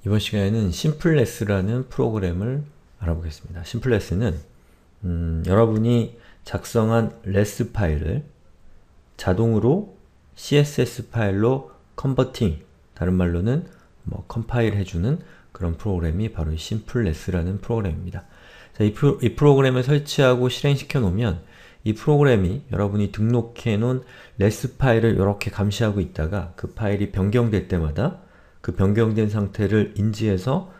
이번 시간에는 심플레스라는 프로그램을 알아보겠습니다. 심플레스는 여러분이 작성한 레스 파일을 자동으로 CSS 파일로 컨버팅, 다른 말로는 컴파일 해주는 그런 프로그램이 바로 이 심플레스라는 프로그램입니다. 자, 이 프로그램을 설치하고 실행시켜 놓으면 이 프로그램이 여러분이 등록해 놓은 레스 파일을 이렇게 감시하고 있다가 그 파일이 변경될 때마다 그 변경된 상태를 인지해서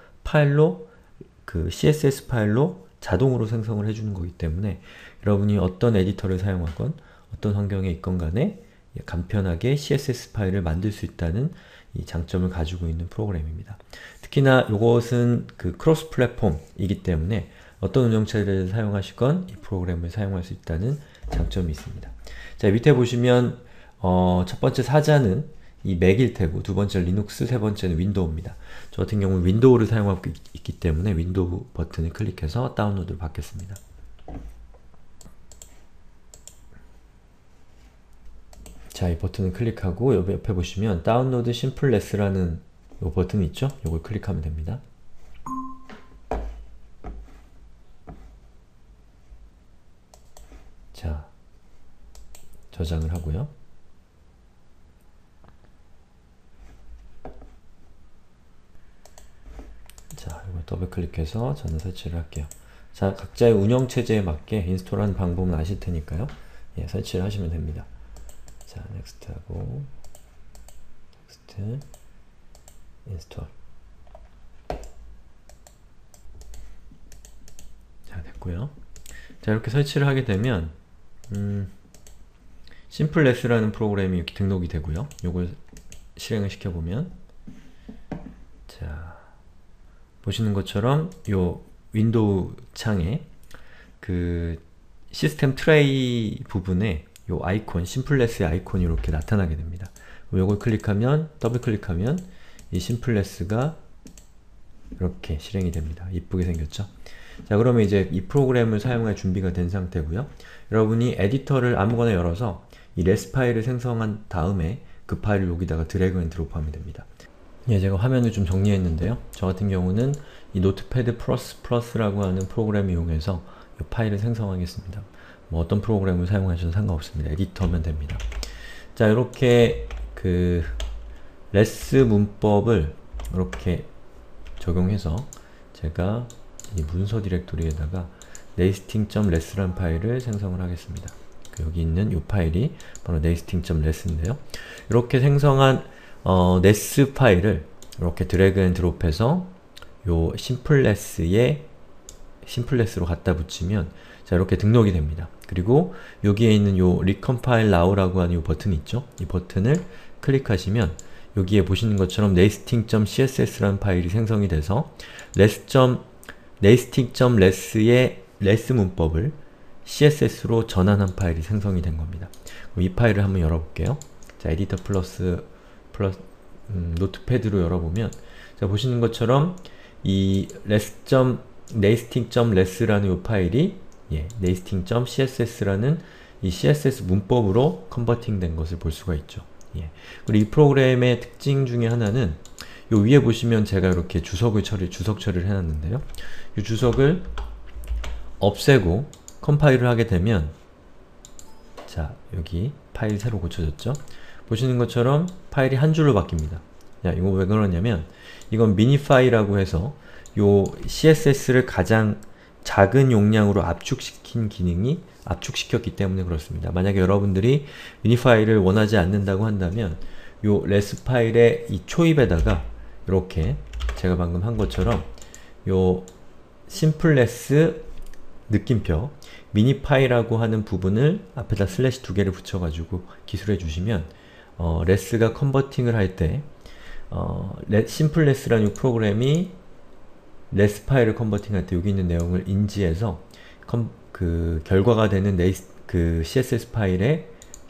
CSS 파일로 자동으로 생성을 해주는 거기 때문에 여러분이 어떤 에디터를 사용하건 어떤 환경에 있건 간에 간편하게 CSS 파일을 만들 수 있다는 이 장점을 가지고 있는 프로그램입니다. 특히나 이것은 크로스 플랫폼이기 때문에 어떤 운영체제를 사용하시건 이 프로그램을 사용할 수 있다는 장점이 있습니다. 자, 밑에 보시면 첫 번째 사자는 이 맥일 테고, 두 번째 리눅스, 세 번째는 윈도우입니다. 저 같은 경우는 윈도우를 사용하고 있기 때문에 윈도우 버튼을 클릭해서 다운로드를 받겠습니다. 자, 이 버튼을 클릭하고 옆에 보시면 다운로드 심플레스라는 이 버튼이 있죠? 이걸 클릭하면 됩니다. 자, 저장을 하고요. 자, 이걸 더블 클릭해서 저는 설치를 할게요. 자, 각자의 운영체제에 맞게 인스톨하는 방법은 아실 테니까요. 예, 설치를 하시면 됩니다. 자, 넥스트 하고 넥스트 인스톨. 자, 됐고요. 자, 이렇게 설치를 하게 되면 심플레스라는 프로그램이 이렇게 등록이 되고요. 이걸 실행을 시켜보면, 자, 보시는 것처럼 요 윈도우 창에 시스템 트레이 부분에 요 아이콘, 심플레스의 아이콘이 이렇게 나타나게 됩니다. 요걸 클릭하면, 더블 클릭하면 이 심플레스가 이렇게 실행이 됩니다. 이쁘게 생겼죠? 자, 그러면 이제 이 프로그램을 사용할 준비가 된 상태고요. 여러분이 에디터를 아무거나 열어서 이 레스 파일을 생성한 다음에 그 파일을 여기다가 드래그 앤 드롭 하면 됩니다. 예, 제가 화면을 좀 정리했는데요. 저 같은 경우는 이 노트패드 플러스라고 하는 프로그램을 이용해서 이 파일을 생성하겠습니다. 어떤 프로그램을 사용하셔도 상관없습니다. 에디터면 됩니다. 자, 이렇게 레스 문법을 이렇게 적용해서 제가 이 문서 디렉토리에다가 nesting.less라는 파일을 생성을 하겠습니다. 여기 있는 이 파일이 바로 nesting.less인데요. 이렇게 생성한 네스 파일을 이렇게 드래그 앤 드롭해서 요 심플레스로 갖다 붙이면, 자, 이렇게 등록이 됩니다. 그리고 여기에 있는 요 recompile now라고 하는 요 버튼이 있죠? 이 버튼을 클릭하시면 여기에 보시는 것처럼 nesting.css라는 파일이 생성이 돼서 nesting.less의 레스 문법을 CSS로 전환한 파일이 생성이 된 겁니다. 그럼 이 파일을 한번 열어볼게요. 자, 에디터 플러스 노트패드로 열어보면, 자, 보시는 것처럼 이 nesting.less라는 이 파일이 nesting.css라는 이 CSS 문법으로 컨버팅 된 것을 볼 수가 있죠. 그리고 이 프로그램의 특징 중에 하나는 요 위에 보시면 제가 이렇게 주석 처리를 해놨는데요. 이 주석을 없애고 컴파일을 하게 되면, 자, 여기 파일이 새로 고쳐졌죠? 보시는 것처럼 파일이 한 줄로 바뀝니다. 야, 이거 왜 그러냐면 이건 미니파이라고 해서 요 CSS를 가장 작은 용량으로 압축시킨 기능이 압축시켰기 때문에 그렇습니다. 만약에 여러분들이 미니파일을 원하지 않는다고 한다면 요 레스 파일의 이 초입에다가 이렇게 제가 방금 한 것처럼 요 심플레스 느낌표 미니파이라고 하는 부분을 앞에다 슬래시 2개를 붙여가지고 기술해 주시면 레스가 컨버팅을 할 때 심플레스라는 이 프로그램이 레스 파일을 컨버팅할 때 여기 있는 내용을 인지해서 결과가 되는 CSS 파일을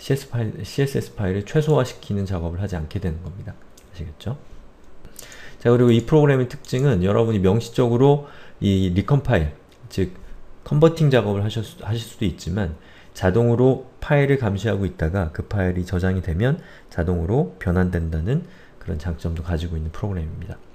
최소화시키는 작업을 하지 않게 되는 겁니다. 아시겠죠? 자, 그리고 이 프로그램의 특징은 여러분이 명시적으로 이 리컴파일, 즉 컨버팅 작업을 하실 수도 있지만 자동으로 파일을 감시하고 있다가 그 파일이 저장이 되면 자동으로 변환된다는 그런 장점도 가지고 있는 프로그램입니다.